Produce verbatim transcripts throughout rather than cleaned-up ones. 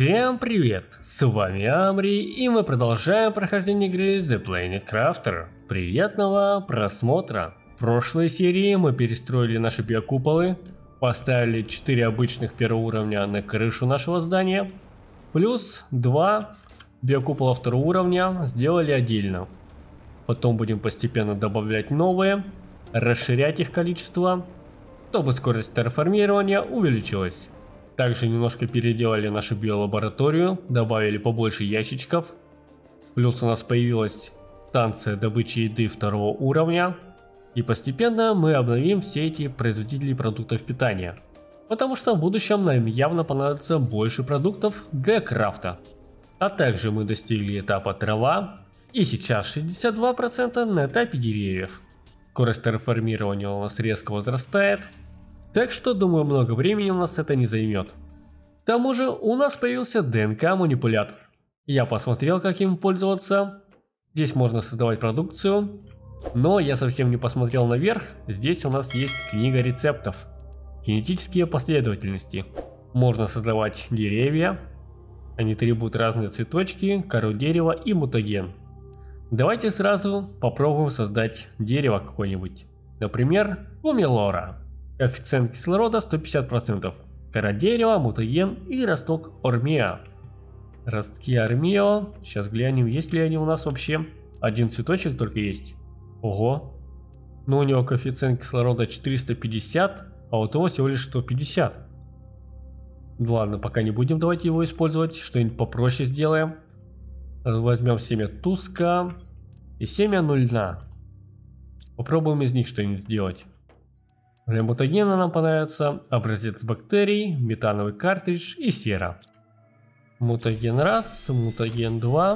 Всем привет! С вами Амри, и мы продолжаем прохождение игры The Planet Crafter. Приятного просмотра! В прошлой серии мы перестроили наши биокуполы, поставили четыре обычных первого уровня на крышу нашего здания, плюс два биокупола второго уровня сделали отдельно. Потом будем постепенно добавлять новые, расширять их количество, чтобы скорость терраформирования увеличилась. Также немножко переделали нашу биолабораторию, добавили побольше ящичков. Плюс у нас появилась станция добычи еды второго уровня. И постепенно мы обновим все эти производители продуктов питания. Потому что в будущем нам явно понадобится больше продуктов для крафта. А также мы достигли этапа трава. И сейчас шестьдесят два процента на этапе деревьев. Скорость терраформирования у нас резко возрастает. Так что, думаю, много времени у нас это не займет. К тому же, у нас появился ДНК-манипулятор. Я посмотрел, как им пользоваться. Здесь можно создавать продукцию. Но я совсем не посмотрел наверх. Здесь у нас есть книга рецептов. Кинетические последовательности. Можно создавать деревья. Они требуют разные цветочки, кору дерева и мутаген. Давайте сразу попробуем создать дерево какое-нибудь. Например, помелора. Коэффициент кислорода сто пятьдесят процентов. Кора дерева, мутаген и росток ормиа. Ростки ормио. Сейчас глянем, есть ли они у нас вообще. Один цветочек только есть. Ого. Но у него коэффициент кислорода четыреста пятьдесят, а у того всего лишь сто пятьдесят. Ладно, пока не будем давайте его использовать. Что-нибудь попроще сделаем. Возьмем семя туска и семя нульна. Попробуем из них что-нибудь сделать. Для мутагена нам понравится образец бактерий, метановый картридж и сера. Мутаген раз, мутаген два,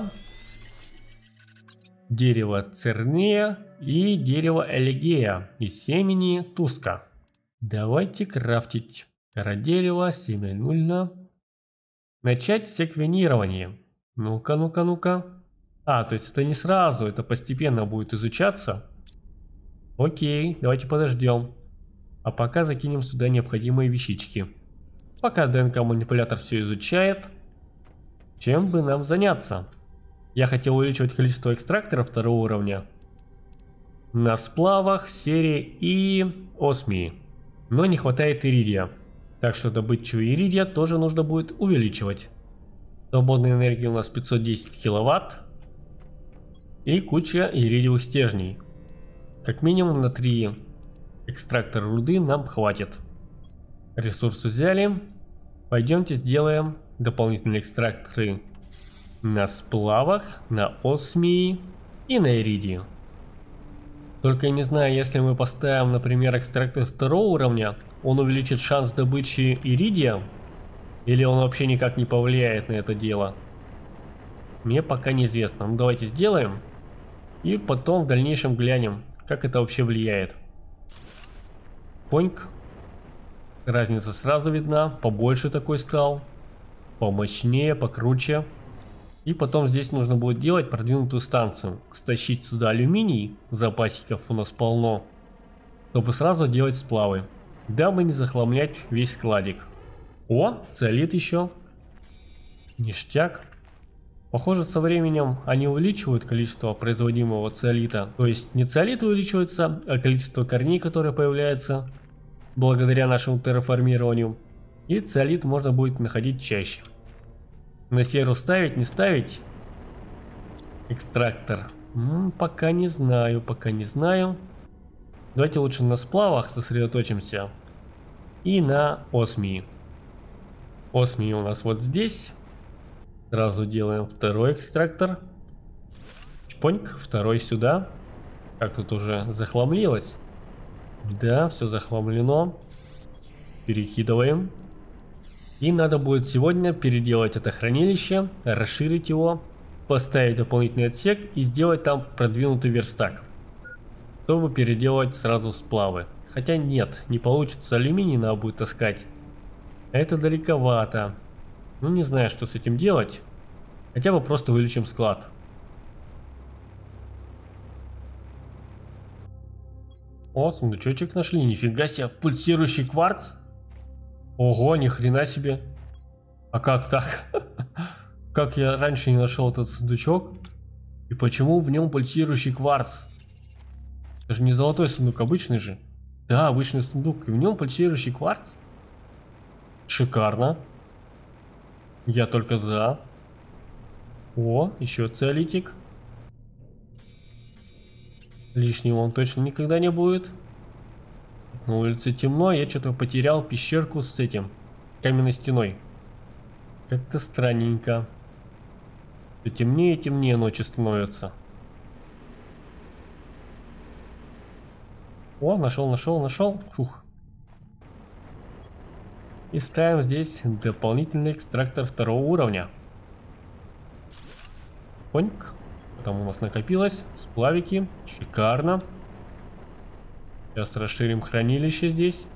дерево цернея и дерево элегея из семени туска. Давайте крафтить. Кора дерева, семя нульна. Начать секвенирование. Ну-ка, ну-ка, ну-ка. А, то есть это не сразу, это постепенно будет изучаться. Окей, давайте подождем. А пока закинем сюда необходимые вещички. Пока ДНК-манипулятор все изучает, чем бы нам заняться? Я хотел увеличивать количество экстракторов второго уровня на сплавах, сере и осмии. Но не хватает иридия. Так что добычу иридия тоже нужно будет увеличивать. Свободной энергии у нас пятьсот десять киловатт. И куча иридиевых стержней. Как минимум на три экстрактора руды нам хватит. Ресурсы взяли. Пойдемте сделаем дополнительные экстракторы на сплавах, на осмии и на иридии. Только я не знаю, если мы поставим, например, экстрактор второго уровня, он увеличит шанс добычи иридия, или он вообще никак не повлияет на это дело. Мне пока неизвестно. Ну давайте сделаем и потом в дальнейшем глянем, как это вообще влияет. Поньк. Разница сразу видна. Побольше такой стал. Помощнее, покруче. И потом здесь нужно будет делать продвинутую станцию. Стащить сюда алюминий. Запасиков у нас полно. Чтобы сразу делать сплавы. Дабы не захламлять весь складик. О, циолит еще. Ништяк. Похоже, со временем они увеличивают количество производимого циолита. То есть не циолит увеличивается, а количество корней, которые появляются благодаря нашему терраформированию. И циолит можно будет находить чаще. На серу ставить, не ставить экстрактор? М-м, пока не знаю, пока не знаю. Давайте лучше на сплавах сосредоточимся. И на осмии. Осмии у нас вот здесь. Сразу делаем второй экстрактор. Чпоньк, второй сюда. Как тут уже захламлилось. Да, все захламлено. Перекидываем. И надо будет сегодня переделать это хранилище, расширить его, поставить дополнительный отсек и сделать там продвинутый верстак. Чтобы переделать сразу сплавы. Хотя нет, не получится, алюминий надо будет таскать. Это далековато. Ну не знаю, что с этим делать. Хотя бы просто увеличим склад. О, сундучочек нашли. Нифига себе. Пульсирующий кварц. Ого, ни хрена себе. А как так? Как я раньше не нашел этот сундучок? И почему в нем пульсирующий кварц? Это же не золотой сундук, обычный же. Да, обычный сундук, и в нем пульсирующий кварц. Шикарно. Я только за. О, еще целитик. Лишнего он точно никогда не будет. На улице темно, я что-то потерял пещерку с этим каменной стеной. Как-то странненько. Все темнее и темнее ночи становится. О, нашел, нашел, нашел. Фух. И ставим здесь дополнительный экстрактор второго уровня. Поньк. Там у нас накопилось. Сплавики. Шикарно. Сейчас расширим хранилище здесь.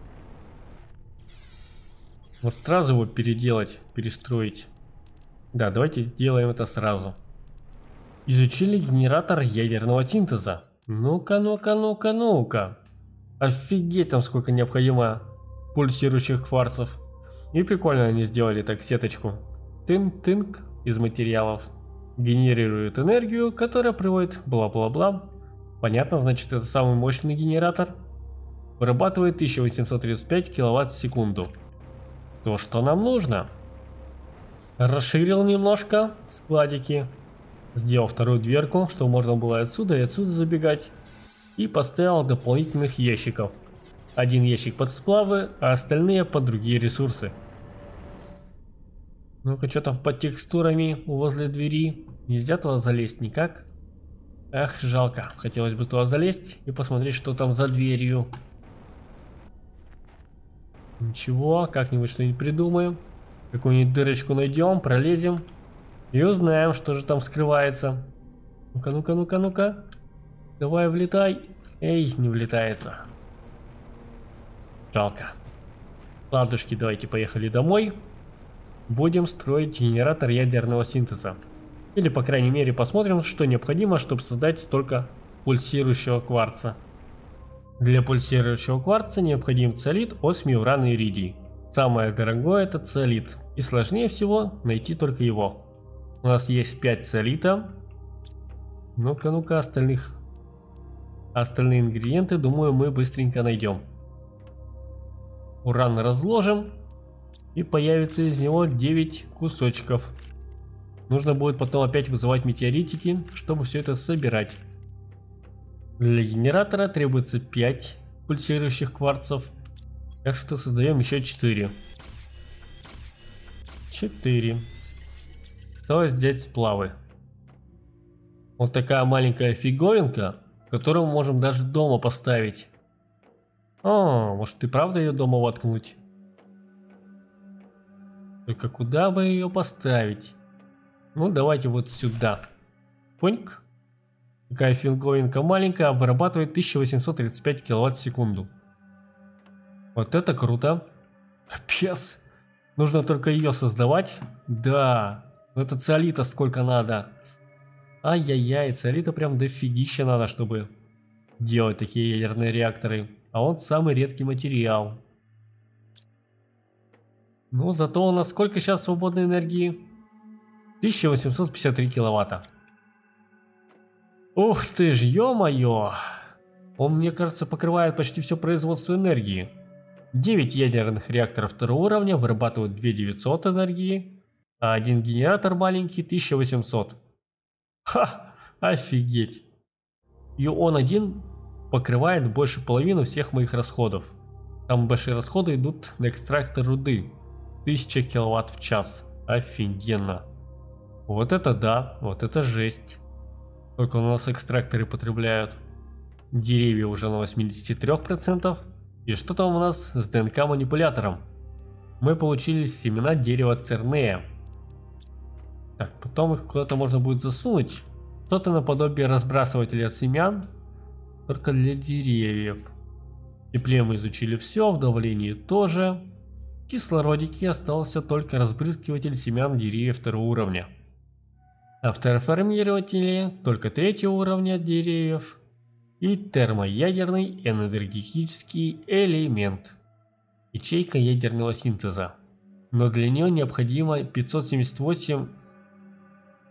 Вот сразу его переделать, перестроить. Да, давайте сделаем это сразу. Изучили генератор ядерного синтеза. Ну-ка, ну-ка, ну-ка, ну-ка. Офигеть, там сколько необходимо пульсирующих кварцев. И прикольно они сделали так сеточку. Тын-тынк из материалов. Генерирует энергию, которая приводит бла-бла-бла. Понятно, значит, это самый мощный генератор. Вырабатывает тысяча восемьсот тридцать пять киловатт в секунду. То, что нам нужно. Расширил немножко складики. Сделал вторую дверку, чтобы можно было отсюда и отсюда забегать. И поставил дополнительных ящиков. Один ящик под сплавы, а остальные под другие ресурсы. Ну-ка, что там под текстурами возле двери? Нельзя туда залезть никак. Ах, жалко. Хотелось бы туда залезть и посмотреть, что там за дверью. Ничего, как-нибудь что-нибудь придумаем. Какую-нибудь дырочку найдем, пролезем. И узнаем, что же там скрывается. Ну-ка, ну-ка, ну-ка, ну-ка. Давай, влетай. Эй, не влетается. Жалко. Ладушки, давайте поехали домой. Будем строить генератор ядерного синтеза. Или, по крайней мере, посмотрим, что необходимо, чтобы создать столько пульсирующего кварца. Для пульсирующего кварца необходим циолит, осмий, уран и иридий. Самое дорогое это циолит. И сложнее всего найти только его. У нас есть пять циолита. Ну-ка, ну-ка, остальных... Остальные ингредиенты, думаю, мы быстренько найдем. Уран разложим. И появится из него девять кусочков. Нужно будет потом опять вызывать метеоритики, чтобы все это собирать. Для генератора требуется пять пульсирующих кварцев. Так что создаем еще четыре. четыре. Осталось взять сплавы. Вот такая маленькая фиговинка, которую мы можем даже дома поставить. О, может и правда ее дома воткнуть? Только куда бы ее поставить? Ну, давайте вот сюда. Поньк. Такая фиговинка маленькая, вырабатывает тысяча восемьсот тридцать пять киловатт в секунду. Вот это круто. Капец. Нужно только ее создавать. Да. Это циолита сколько надо. Ай-яй-яй, циолита прям дофигища надо, чтобы делать такие ядерные реакторы. А он самый редкий материал. Ну, зато у нас сколько сейчас свободной энергии? тысяча восемьсот пятьдесят три киловатта. Ух ты ж, ё-моё. Он, мне кажется, покрывает почти все производство энергии. девять ядерных реакторов второго уровня вырабатывают две тысячи девятьсот энергии, а один генератор маленький тысяча восемьсот. Ха, офигеть. И он один покрывает больше половины всех моих расходов. Там большие расходы идут на экстрактор руды. тысяча киловатт в час. Офигенно. Вот это да, вот это жесть. Только у нас экстракторы потребляют. Деревья уже на восемьдесят три процента. И что там у нас с ДНК манипулятором? Мы получили семена дерева Цернея. Так, потом их куда-то можно будет засунуть. Что-то наподобие разбрасывателя от семян, только для деревьев. В тепле мы изучили все, в давлении тоже. В кислородике остался только разбрызгиватель семян деревьев второго уровня. А в терраформирователе только третьего уровня деревьев и термоядерный энергетический элемент. Ячейка ядерного синтеза. Но для нее необходимо пятьсот семьдесят восемь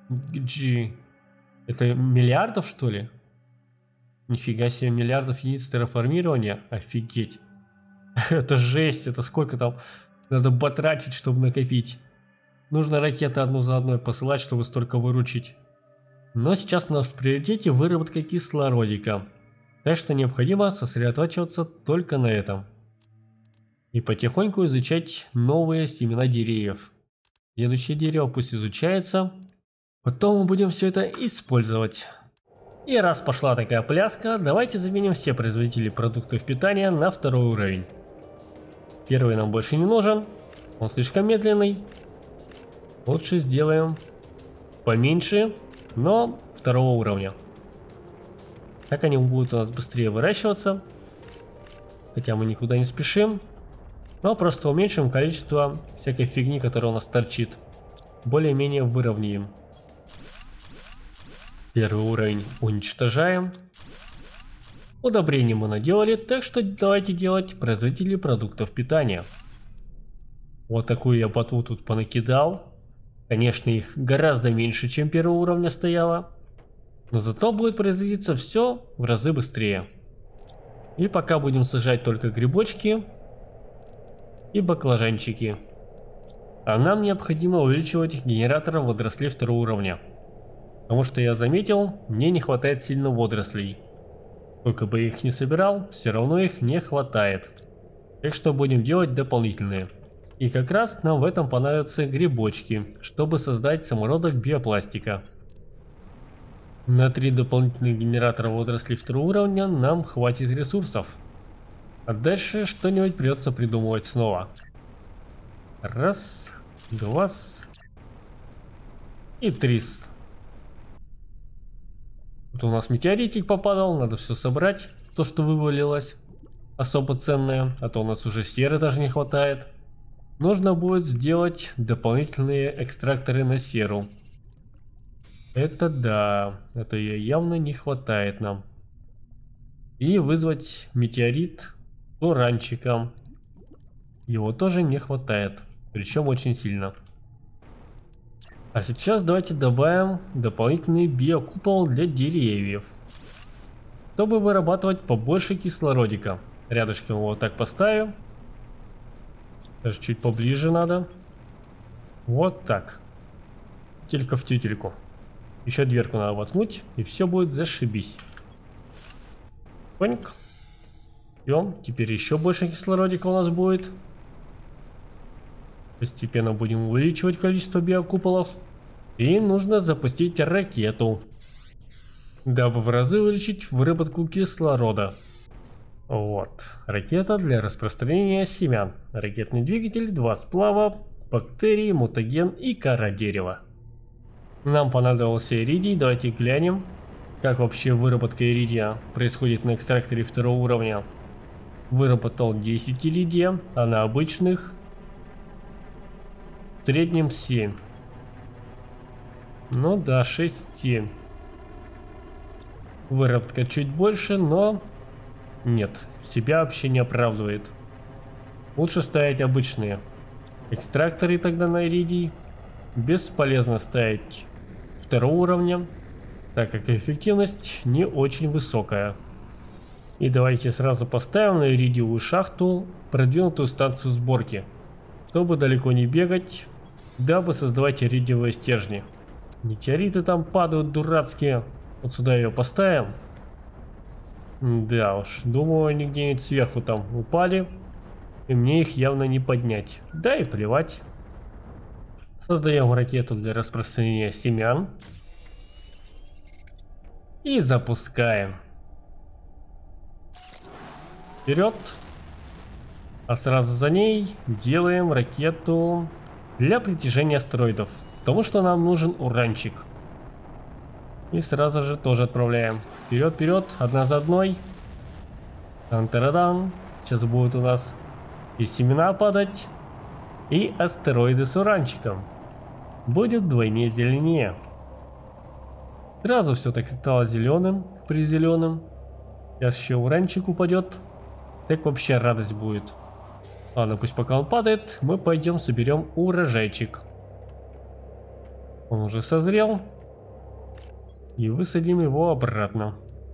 G. Это миллиардов, что ли? Нифига себе, миллиардов единиц терраформирования. Офигеть. Это жесть, это сколько там надо потратить, чтобы накопить. Нужно ракеты одну за одной посылать, чтобы столько выручить. Но сейчас у нас в приоритете выработка кислородика. Так что необходимо сосредотачиваться только на этом. И потихоньку изучать новые семена деревьев. Следующее дерево пусть изучается. Потом мы будем все это использовать. И раз пошла такая пляска, давайте заменим все производители продуктов питания на второй уровень. Первый нам больше не нужен. Он слишком медленный. Лучше сделаем поменьше, но второго уровня. Так они будут у нас быстрее выращиваться. Хотя мы никуда не спешим. Но просто уменьшим количество всякой фигни, которая у нас торчит. Более-менее выровняем. Первый уровень уничтожаем. Удобрения мы наделали, так что давайте делать производители продуктов питания. Вот такую я ботву тут понакидал. Конечно, их гораздо меньше, чем первого уровня стояло. Но зато будет производиться все в разы быстрее. И пока будем сажать только грибочки и баклажанчики. А нам необходимо увеличивать генератором водорослей второго уровня. Потому что я заметил, мне не хватает сильно водорослей. Сколько бы я их ни собирал, все равно их не хватает. Так что будем делать дополнительные. И как раз нам в этом понадобятся грибочки, чтобы создать самородок биопластика. На три дополнительных генератора водорослей второго уровня нам хватит ресурсов. А дальше что-нибудь придется придумывать снова. Раз, два и три. Вот у нас метеоритик попадал, надо все собрать, то что вывалилось, особо ценное, а то у нас уже серы даже не хватает. Нужно будет сделать дополнительные экстракторы на серу. Это да, это ее явно не хватает нам. И вызвать метеорит уранчиком. Его тоже не хватает, причем очень сильно. А сейчас давайте добавим дополнительный биокупол для деревьев, чтобы вырабатывать побольше кислородика. Рядышком его вот так поставим. Даже чуть поближе надо. Вот так. Телька в тютельку. Еще дверку надо воткнуть, и все будет зашибись. Поньк. Все, теперь еще больше кислородика у нас будет. Постепенно будем увеличивать количество биокуполов. И нужно запустить ракету, дабы в разы увеличить выработку кислорода. Вот. Ракета для распространения семян. Ракетный двигатель, два сплава, бактерии, мутаген и кора дерева. Нам понадобился иридий. Давайте глянем, как вообще выработка иридия происходит на экстракторе второго уровня. Выработал десять иридия, а на обычных в среднем семь. Ну да, шесть-семь. Выработка чуть больше, но нет, себя вообще не оправдывает. Лучше ставить обычные экстракторы тогда на иридий. Бесполезно ставить второго уровня, так как эффективность не очень высокая. И давайте сразу поставим на иридиевую шахту продвинутую станцию сборки, чтобы далеко не бегать, дабы создавать иридиевые стержни. Метеориты там падают дурацкие. Вот сюда ее поставим. Да уж, думаю, они где-нибудь сверху там упали, и мне их явно не поднять. Да и плевать. Создаем ракету для распространения семян. И запускаем. Вперед. А сразу за ней делаем ракету для притяжения астероидов. Потому что нам нужен уранчик. И сразу же тоже отправляем. Вперед, вперед, одна за одной. Тан-тарадан. Сейчас будут у нас и семена падать, и астероиды с уранчиком. Будет вдвойне зеленее. Сразу все так стало зеленым, при зеленым. Сейчас еще уранчик упадет. Так вообще радость будет. Ладно, пусть пока он падает, мы пойдем соберем урожайчик. Он уже созрел. И высадим его обратно.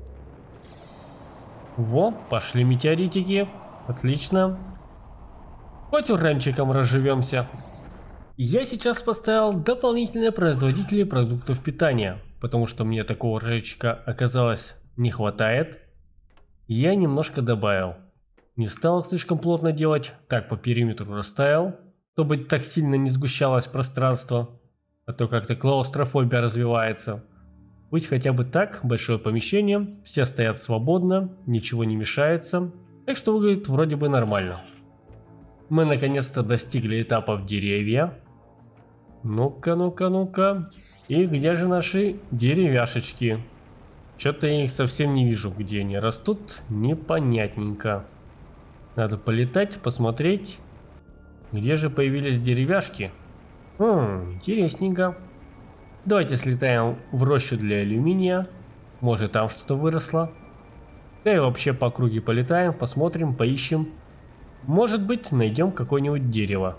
Во, пошли метеоритики. Отлично. Хоть уранчиком разживемся. Я сейчас поставил дополнительные производители продуктов питания, потому что мне такого уранчика оказалось не хватает. Я немножко добавил. Не стал слишком плотно делать, так по периметру расставил, чтобы так сильно не сгущалось пространство, а то как-то клаустрофобия развивается. Пусть хотя бы так, большое помещение, все стоят свободно, ничего не мешается, так что выглядит вроде бы нормально. Мы наконец-то достигли этапов деревья. Ну-ка, ну-ка, ну-ка. И где же наши деревяшечки? Что-то я их совсем не вижу, где они растут, непонятненько. Надо полетать, посмотреть, где же появились деревяшки. Хм, интересненько. Давайте слетаем в рощу для алюминия. Может, там что-то выросло. Да и вообще по округе полетаем, посмотрим, поищем. Может быть, найдем какое-нибудь дерево.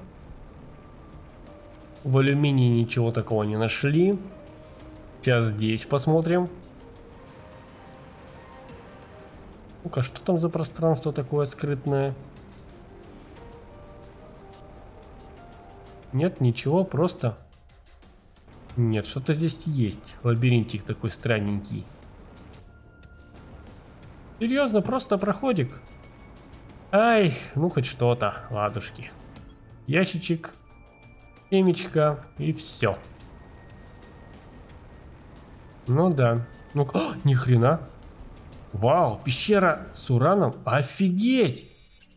В алюминии ничего такого не нашли. Сейчас здесь посмотрим. Ну-ка, что там за пространство такое скрытное? Нет, ничего, просто... Нет, что-то здесь есть. Лабиринтик такой странненький. Серьезно, просто проходик. Ай, ну хоть что-то, ладушки. Ящичек, семечко и все. Ну да. Ну, о, ни хрена. Вау, пещера с ураном. Офигеть!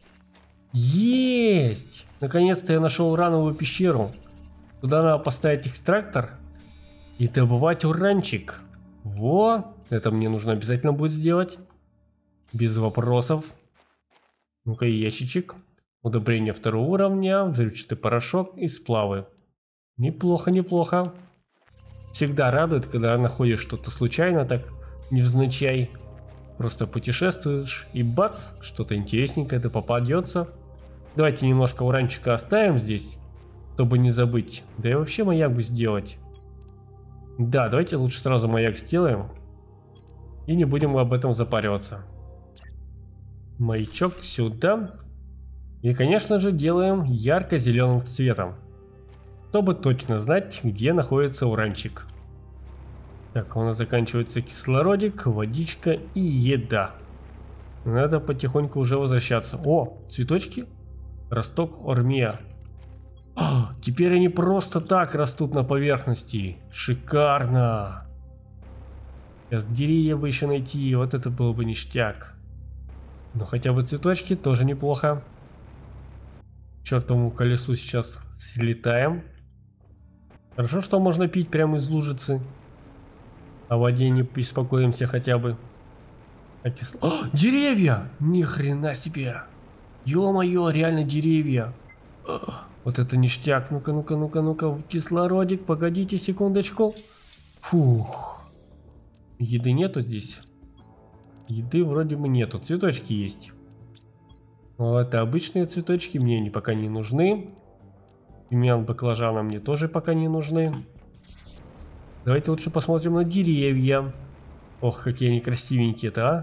Есть! Наконец-то я нашел урановую пещеру. Туда надо поставить экстрактор и добывать уранчик. Во, это мне нужно обязательно будет сделать. Без вопросов. Ну-ка, ящичек. Удобрение второго уровня, взрывчатый порошок и сплавы. Неплохо, неплохо. Всегда радует, когда находишь что-то случайно, так невзначай. Просто путешествуешь и бац, что-то интересненькое это попадется. Давайте немножко уранчика оставим здесь, чтобы не забыть. Да и вообще маяк бы сделать. Да, давайте лучше сразу маяк сделаем. И не будем об этом запариваться. Маячок сюда. И, конечно же, делаем ярко-зеленым цветом, чтобы точно знать, где находится уранчик. Так, у нас заканчивается кислородик, водичка и еда. Надо потихоньку уже возвращаться. О, цветочки. Росток Ормия. А, теперь они просто так растут на поверхности. Шикарно. Сейчас деревья бы еще найти, вот это было бы ништяк. Но хотя бы цветочки тоже неплохо. К чертовому колесу сейчас слетаем. Хорошо, что можно пить прямо из лужицы. О воде не беспокоимся хотя бы. А кисло... О, деревья! Ни хрена себе! Ё-моё, реально деревья! О, вот это ништяк! Ну-ка, ну-ка, ну-ка, ну-ка, кислородик, погодите секундочку. Фух. Еды нету здесь? Еды вроде бы нету, цветочки есть. Но это обычные цветочки, мне они пока не нужны. Тимьян, баклажаны мне тоже пока не нужны. Давайте лучше посмотрим на деревья. Ох, какие они красивенькие-то, а.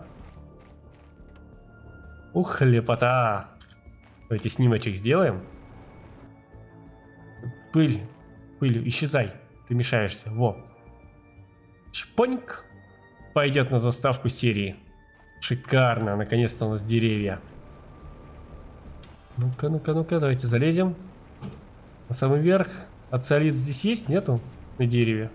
Ух, лепота. Давайте снимочек сделаем. Пыль, пыль, исчезай. Ты мешаешься, во. Чпоньк. Пойдет на заставку серии. Шикарно, наконец-то у нас деревья. Ну-ка, ну-ка, ну-ка, давайте залезем. На самый верх. Ацелит здесь есть? Нету? На дереве.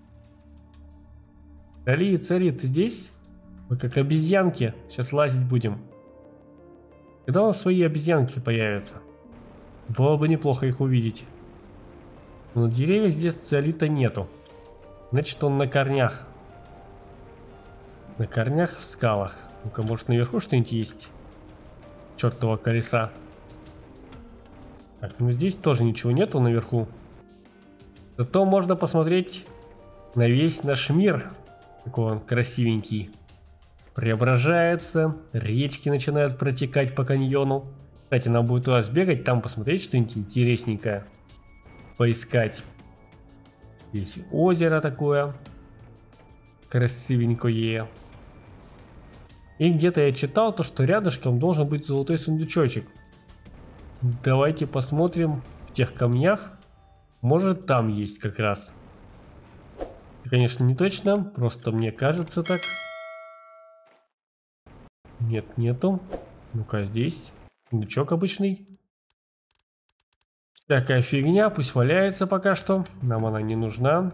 Царит, царит, ты здесь? Мы как обезьянки. Сейчас лазить будем. Когда у нас свои обезьянки появятся? Было бы неплохо их увидеть. Но на деревьях здесь циолита нету. Значит, он на корнях. На корнях в скалах. Ну-ка, может, наверху что-нибудь есть? Чертова колеса. Так, ну здесь тоже ничего нету наверху. Зато можно посмотреть на весь наш мир. Какой он красивенький. Преображается. Речки начинают протекать по каньону. Кстати, нам будет туда сбегать, там посмотреть что-нибудь интересненькое. Поискать. Здесь озеро такое. Красивенькое. И где-то я читал то, что рядышком должен быть золотой сундучочек. Давайте посмотрим в тех камнях. Может, там есть как раз. Конечно, не точно, просто мне кажется так. Нет, нету. Ну-ка, здесь. Сундучок обычный. Такая фигня, пусть валяется пока что. Нам она не нужна.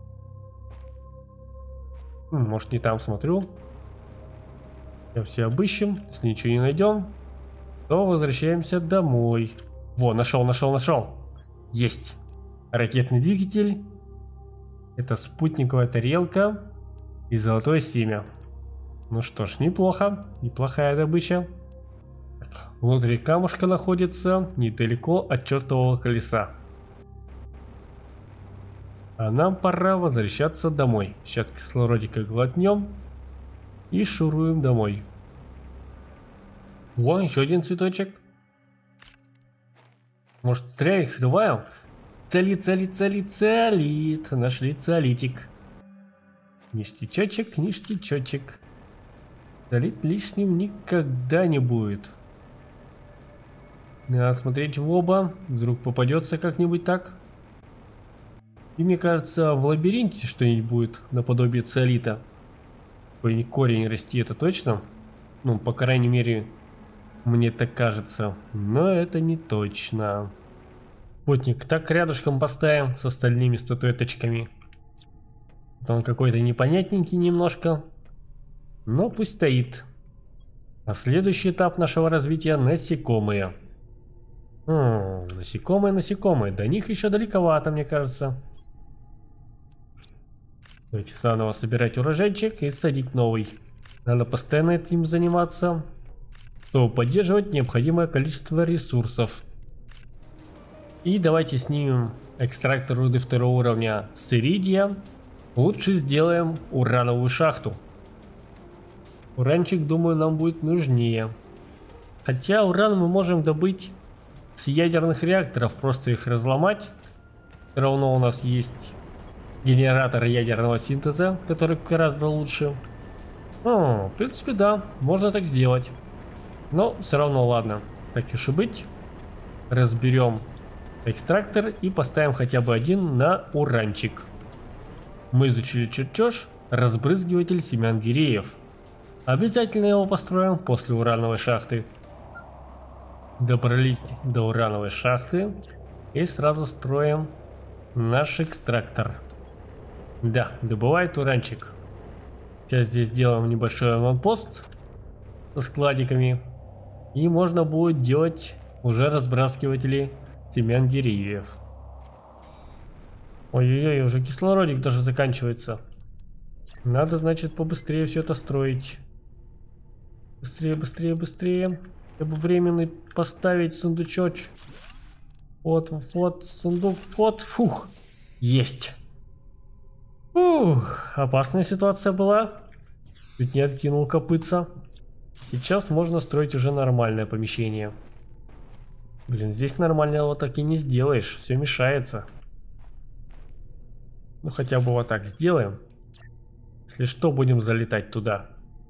Может, не там смотрю. Сейчас все обыщем. Если ничего не найдем, то возвращаемся домой. Во, нашел, нашел, нашел. Есть. Ракетный двигатель. Это спутниковая тарелка. И золотое семя. Ну что ж, неплохо. Неплохая добыча. Так, внутри камушка находится недалеко от чертового колеса. А нам пора возвращаться домой. Сейчас кислородика глотнем. И шуруем домой. О, еще один цветочек. Может, зря их срываем? Целит, целит, целит, целит. Нашли целитик. Ништячочек, ништячочек. Целит лишним никогда не будет. Надо смотреть в оба. Вдруг попадется как-нибудь так. И мне кажется, в лабиринте что-нибудь будет наподобие целита. Какой-нибудь корень расти, это точно? Ну, по крайней мере, мне так кажется. Но это не точно. Спутник так рядышком поставим с остальными статуэточками. Он какой-то непонятненький немножко. Но пусть стоит. А следующий этап нашего развития — насекомые. М-м, насекомые, насекомые. До них еще далековато, мне кажется. Давайте заново собирать урожайчик и садить новый. Надо постоянно этим заниматься, чтобы поддерживать необходимое количество ресурсов. И давайте снимем экстрактор руды второго уровня с иридия. Лучше сделаем урановую шахту. Уранчик, думаю, нам будет нужнее. Хотя уран мы можем добыть с ядерных реакторов, просто их разломать. Все равно у нас есть генератор ядерного синтеза, который гораздо лучше. О, в принципе, да, можно так сделать. Но все равно, ладно, так уж и быть. Разберем экстрактор и поставим хотя бы один на уранчик. Мы изучили чертеж разбрызгиватель семян гиреев. Обязательно его построим после урановой шахты. Добрались до урановой шахты и сразу строим наш экстрактор. Да, добывает уранчик. Сейчас здесь сделаем небольшой аванпост со складиками. И можно будет делать уже разбрасыватели семян деревьев. Ой-ой-ой, уже кислородик даже заканчивается. Надо, значит, побыстрее все это строить. Быстрее, быстрее, быстрее. Хотя бы временный поставить сундучок. Вот, вот, сундук, вот, фух. Есть. Ух, опасная ситуация была. Чуть не откинул копытца. Сейчас можно строить уже нормальное помещение. Блин, здесь нормального так и не сделаешь. Все мешается. Ну хотя бы вот так сделаем. Если что, будем залетать туда.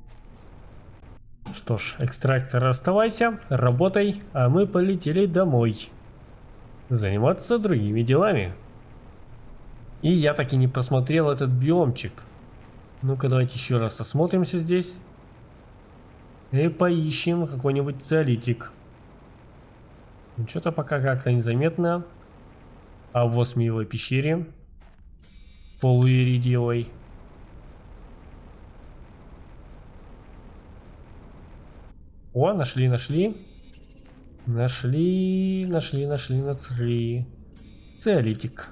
Что ж, экстрактор, оставайся, работай, а мы полетели домой. Заниматься другими делами. И я таки не просмотрел этот биомчик. Ну-ка, давайте еще раз осмотримся здесь. И поищем какой-нибудь циолитик. Ну, что-то пока как-то незаметно. А в осмиевой пещере. Полуиридиевой. О, нашли, нашли. Нашли, нашли, нашли, нашли. Циолитик.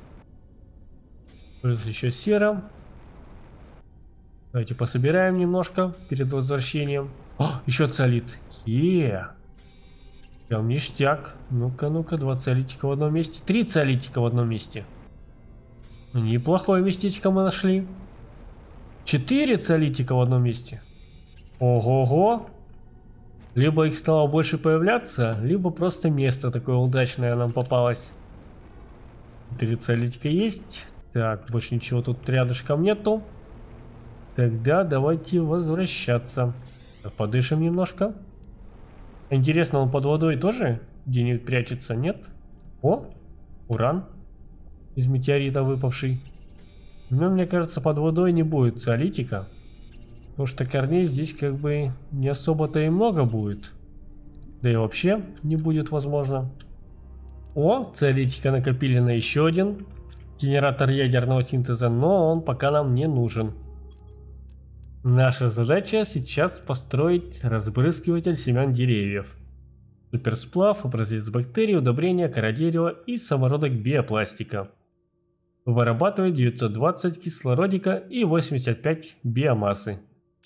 Плюс еще сера. Давайте пособираем немножко перед возвращением. О, еще циолит. Е. Прям ништяк. Ну-ка, ну-ка, два циолитика в одном месте. Три циолитика в одном месте. Неплохое местечко мы нашли. Четыре циолитика в одном месте. Ого-го. Либо их стало больше появляться, либо просто место такое удачное нам попалось. Три циолитика есть. Так, больше ничего тут рядышком нету. Тогда давайте возвращаться. Подышим немножко. Интересно, он под водой тоже где-нибудь прячется, нет? О, уран из метеорита выпавший. Но мне кажется, под водой не будет циолитика. Потому что корней здесь как бы не особо-то и много будет. Да и вообще не будет возможно. О, циолитика накопили на еще один генератор ядерного синтеза, но он пока нам не нужен. Наша задача сейчас построить разбрызгиватель семян деревьев. Суперсплав, образец бактерий, удобрения, кора дерева и самородок биопластика. Вырабатывает девятьсот двадцать кислородика и восемьдесят пять биомассы.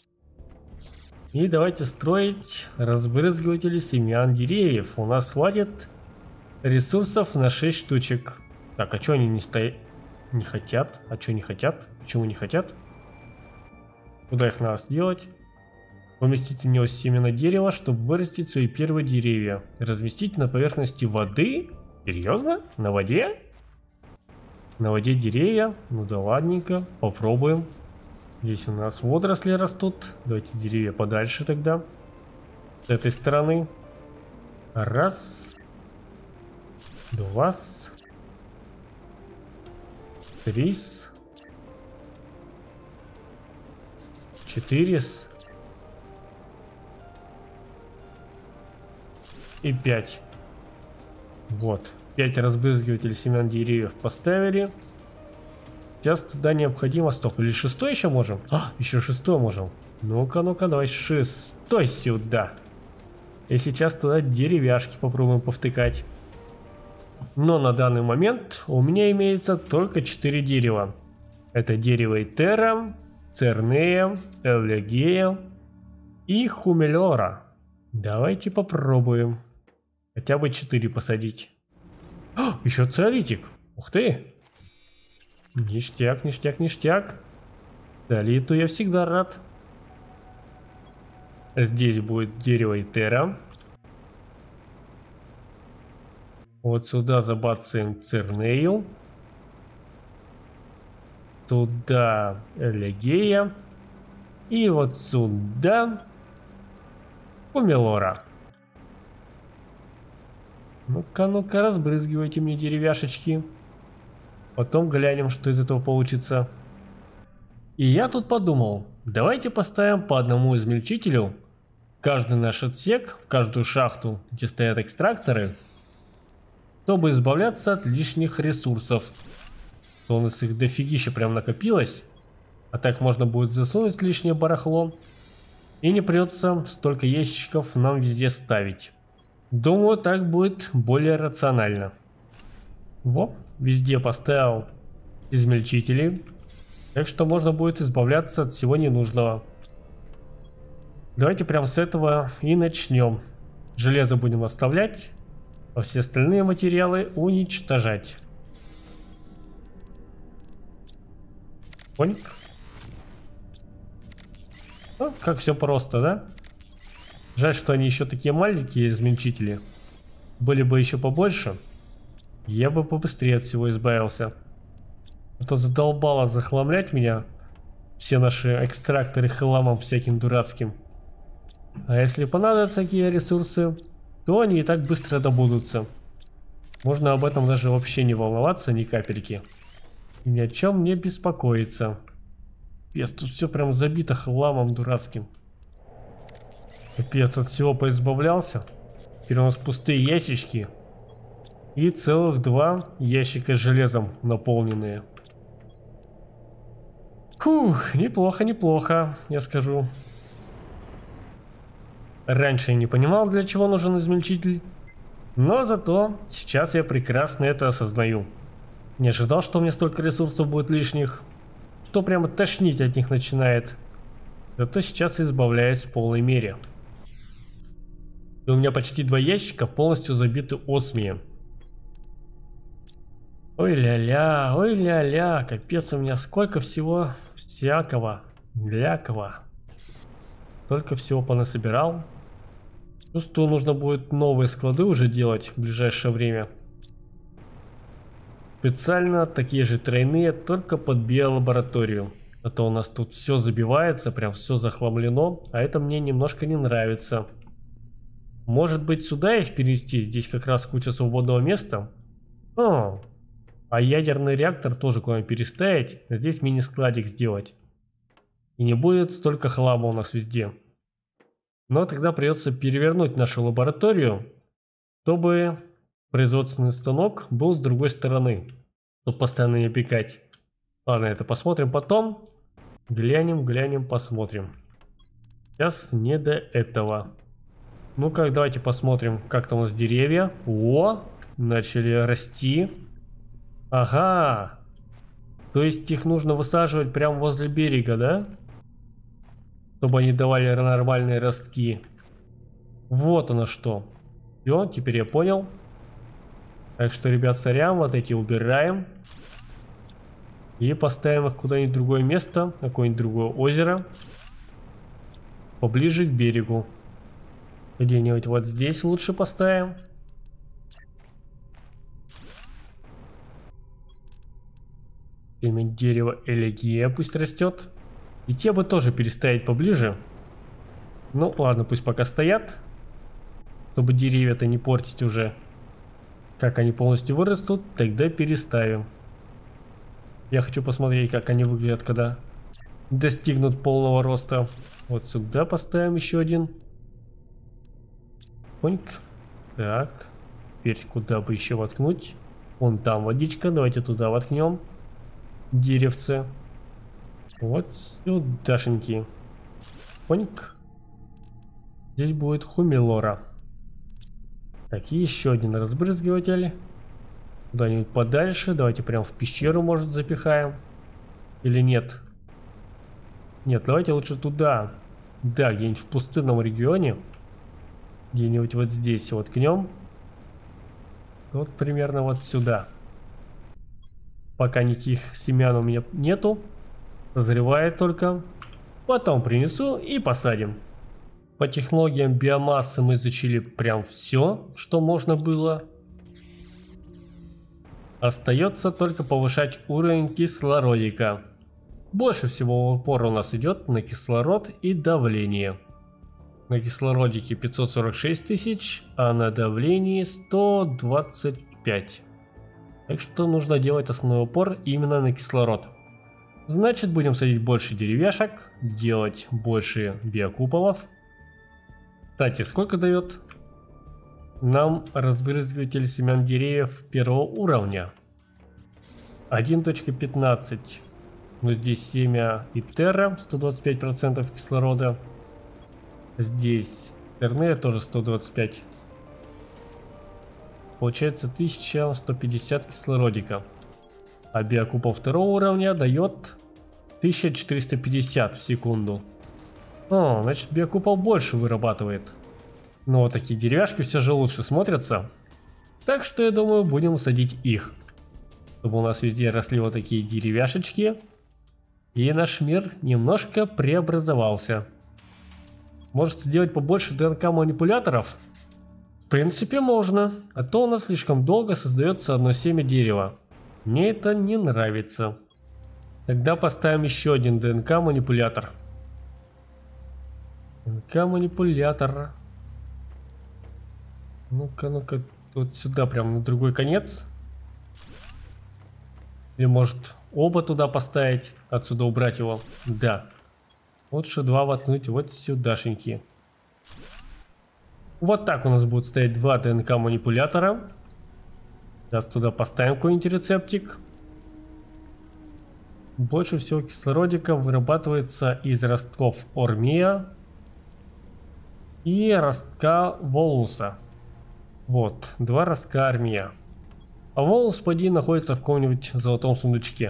И давайте строить разбрызгиватели семян деревьев. У нас хватит ресурсов на шесть штучек. Так, а что они не стоят? Не хотят? А что не хотят? Почему не хотят? Куда их надо сделать? Поместить в него семена дерева, чтобы вырастить свои первые деревья. Разместить на поверхности воды? Серьезно? На воде? На воде деревья? Ну да ладненько, попробуем. Здесь у нас водоросли растут. Давайте деревья подальше тогда. С этой стороны. Раз. Два. Три. Четыре. И пять. Вот. пять разбрызгивателей семян деревьев поставили. Сейчас туда необходимо... Стоп, или шестой еще можем? А, еще шестой можем. Ну-ка, ну-ка, давай шестой сюда. И сейчас туда деревяшки попробуем повтыкать. Но на данный момент у меня имеется только четыре дерева. Это дерево Итера, Цернея, Элегея и Хумелора. Давайте попробуем. Хотя бы четыре посадить. А, еще циолитик. Ух ты. Ништяк, ништяк, ништяк. Циолиту я всегда рад. Здесь будет дерево Итера. Вот сюда забацаем Цернею. Туда Элегея. И вот сюда Хумелора. Ну-ка, ну-ка, разбрызгивайте мне деревяшечки. Потом глянем, что из этого получится. И я тут подумал, давайте поставим по одному измельчителю в каждый наш отсек, в каждую шахту, где стоят экстракторы, чтобы избавляться от лишних ресурсов. То у нас их дофигища прям накопилось, а так можно будет засунуть лишнее барахло, и не придется столько ящиков нам везде ставить. Думаю, так будет более рационально. Вот, везде поставил измельчители, так что можно будет избавляться от всего ненужного. Давайте прям с этого и начнем. Железо будем оставлять, а все остальные материалы уничтожать. Поник. Ну, как все просто, да? Жаль, что они еще такие маленькие измельчители. Были бы еще побольше, я бы побыстрее от всего избавился. А то задолбало захламлять меня все наши экстракторы хламом всяким дурацким. А если понадобятся такие ресурсы, то они и так быстро добудутся. Можно об этом даже вообще не волноваться ни капельки. И ни о чем не беспокоиться. Пес, тут все прям забито хламом дурацким. Капец, от всего поизбавлялся. Теперь у нас пустые ящички. И целых два ящика с железом наполненные. Фух, неплохо, неплохо, я скажу. Раньше я не понимал, для чего нужен измельчитель. Но зато сейчас я прекрасно это осознаю. Не ожидал, что у меня столько ресурсов будет лишних. Что прямо тошнить от них начинает. Зато сейчас избавляюсь в полной мере. И у меня почти два ящика полностью забиты осмием. Ой ля-ля, ой ля-ля, капец, у меня сколько всего всякого, глякого. Только всего понасобирал. Чувствую, нужно будет новые склады уже делать в ближайшее время. Специально такие же тройные, только под биолабораторию. А то у нас тут все забивается, прям все захламлено, а это мне немножко не нравится. Может быть, сюда их перенести? Здесь как раз куча свободного места. О, а ядерный реактор тоже куда-нибудь переставить, а здесь мини-складик сделать. И не будет столько хлама у нас везде. Но тогда придется перевернуть нашу лабораторию, чтобы производственный станок был с другой стороны, чтобы постоянно не опекать. Ладно, это посмотрим потом. Глянем, глянем, посмотрим. Сейчас не до этого. Ну-ка, давайте посмотрим, как там у нас деревья. О, начали расти. Ага. То есть их нужно высаживать прямо возле берега, да? Чтобы они давали нормальные ростки. Вот оно что. Все, теперь я понял. Так что, ребят, сорян, вот эти убираем. И поставим их куда-нибудь в другое место, какое-нибудь другое озеро. Поближе к берегу. Где-нибудь вот здесь лучше поставим. Дерево элегия пусть растет. И те бы тоже переставить поближе. Ну ладно, пусть пока стоят. Чтобы деревья-то не портить уже. Как они полностью вырастут, тогда переставим. Я хочу посмотреть, как они выглядят, когда достигнут полного роста. Вот сюда поставим еще один. Поньк. Так. Теперь куда бы еще воткнуть? Вон там водичка, давайте туда воткнем. Деревце. Вот сюдашеньки. Поньк. Здесь будет хумилора. Так, и еще один разбрызгиватель. Куда-нибудь подальше. Давайте прям в пещеру, может, запихаем. Или нет? Нет, давайте лучше туда. Да, где-нибудь в пустынном регионе. Где-нибудь вот здесь воткнем. Вот примерно вот сюда. Пока никаких семян у меня нету. Созревает только. Потом принесу и посадим. По технологиям биомассы мы изучили прям все, что можно было. Остается только повышать уровень кислородика. Больше всего упор у нас идет на кислород и давление. На кислородике пятьсот сорок шесть тысяч, а на давлении сто двадцать пять. Так что нужно делать основной упор именно на кислород. Значит, будем садить больше деревяшек, делать больше биокуполов. Кстати, сколько дает нам разбрызгиватель семян деревьев первого уровня? один точка пятнадцать. Но здесь семя и терра, сто двадцать пять процентов кислорода. Здесь тернея тоже сто двадцать пять. Получается тысяча сто пятьдесят кислородика. А биокупол второго уровня дает тысяча четыреста пятьдесят в секунду. О, значит, биокупол больше вырабатывает. Но вот такие деревяшки все же лучше смотрятся. Так что я думаю, будем садить их. Чтобы у нас везде росли вот такие деревяшечки. И наш мир немножко преобразовался. Может сделать побольше ДНК манипуляторов? В принципе можно. А то у нас слишком долго создается одно семя дерева. Мне это не нравится. Тогда поставим еще один ДНК манипулятор. ДНК-манипулятор. Ну-ка, ну-ка, вот сюда, прям на другой конец. Или может оба туда поставить, отсюда убрать его. Да. Лучше два воткнуть вот сюдашеньки. Вот так у нас будут стоять два ДНК-манипулятора. Сейчас туда поставим какой-нибудь рецептик. Больше всего кислородика вырабатывается из ростков ормия и ростка волуса. Вот, два ростка ормия. А волус, поди, находится в каком-нибудь золотом сундучке.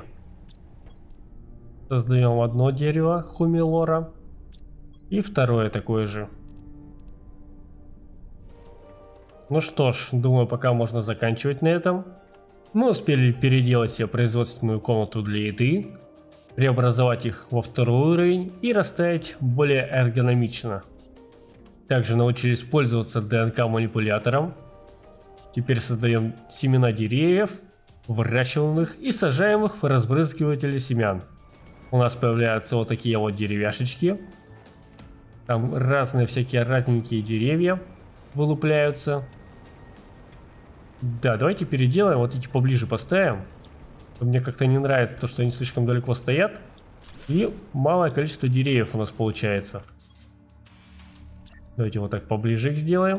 Создаем одно дерево хумилора и второе такое же. Ну что ж, думаю, пока можно заканчивать на этом. Мы успели переделать себе производственную комнату для еды, преобразовать их во второй уровень и расставить более эргономично. Также научились пользоваться ДНК-манипулятором. Теперь создаем семена деревьев, выращиваем их и сажаем их в разбрызгиватели семян. у нас появляются вот такие вот деревяшечки. Там разные всякие разненькие деревья вылупляются. Да, давайте переделаем, вот эти поближе поставим. Мне как-то не нравится то, что они слишком далеко стоят. И малое количество деревьев у нас получается. Давайте вот так поближе их сделаем.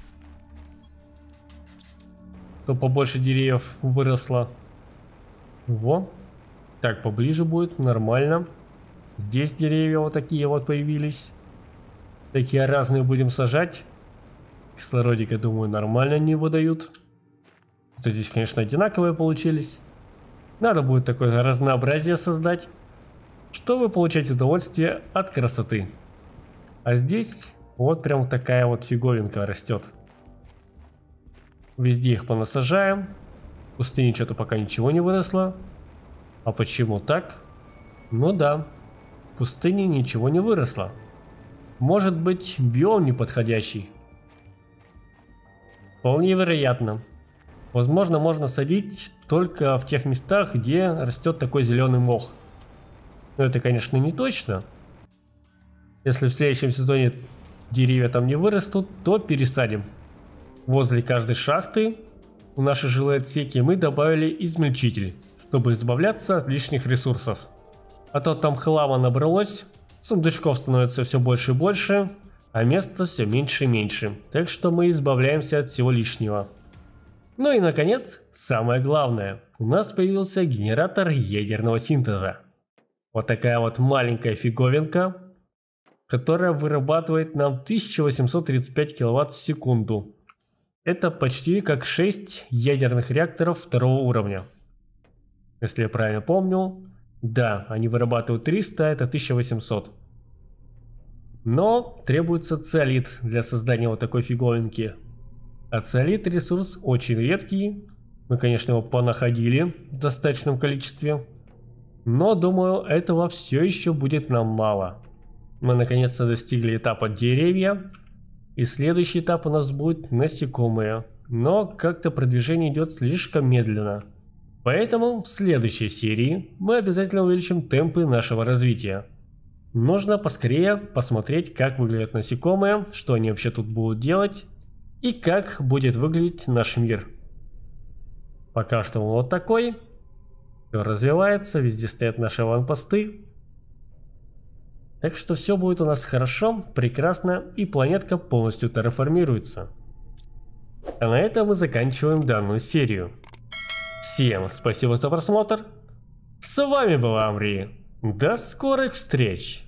Чтобы побольше деревьев выросло. Во. Так, поближе будет, нормально. Здесь деревья вот такие вот появились. Такие разные будем сажать. Кислородик, я думаю, нормально они выдают. Вот здесь, конечно, одинаковые получились. Надо будет такое разнообразие создать, чтобы получать удовольствие от красоты. А здесь вот прям такая вот фиговинка растет. Везде их понасажаем. В пустыне что-то пока ничего не выросло. А почему так? Ну да, в пустыне ничего не выросло. Может быть, биом неподходящий? Вполне вероятно. Возможно, можно садить только в тех местах, где растет такой зеленый мох. Но это, конечно, не точно. Если в следующем сезоне деревья там не вырастут, то пересадим. Возле каждой шахты в наши жилые отсеки мы добавили измельчитель, чтобы избавляться от лишних ресурсов. А то там хлама набралось, сундучков становится все больше и больше, а места все меньше и меньше. Так что мы избавляемся от всего лишнего. Ну и наконец, самое главное. У нас появился генератор ядерного синтеза. Вот такая вот маленькая фиговинка, которая вырабатывает нам тысяча восемьсот тридцать пять киловатт в секунду. Это почти как шесть ядерных реакторов второго уровня. Если я правильно помню. Да, они вырабатывают триста, это тысяча восемьсот. Но требуется циолит для создания вот такой фиговинки. А циолит ресурс очень редкий. Мы, конечно, его понаходили в достаточном количестве. Но, думаю, этого все еще будет нам мало. Мы наконец-то достигли этапа деревья. И следующий этап у нас будет насекомые. Но как-то продвижение идет слишком медленно. Поэтому в следующей серии мы обязательно увеличим темпы нашего развития. Нужно поскорее посмотреть, как выглядят насекомые, что они вообще тут будут делать и как будет выглядеть наш мир. Пока что он вот такой. Все развивается, везде стоят наши аванпосты. Так что все будет у нас хорошо, прекрасно, и планетка полностью терраформируется. А на этом мы заканчиваем данную серию. Всем спасибо за просмотр. С вами был Амри. До скорых встреч!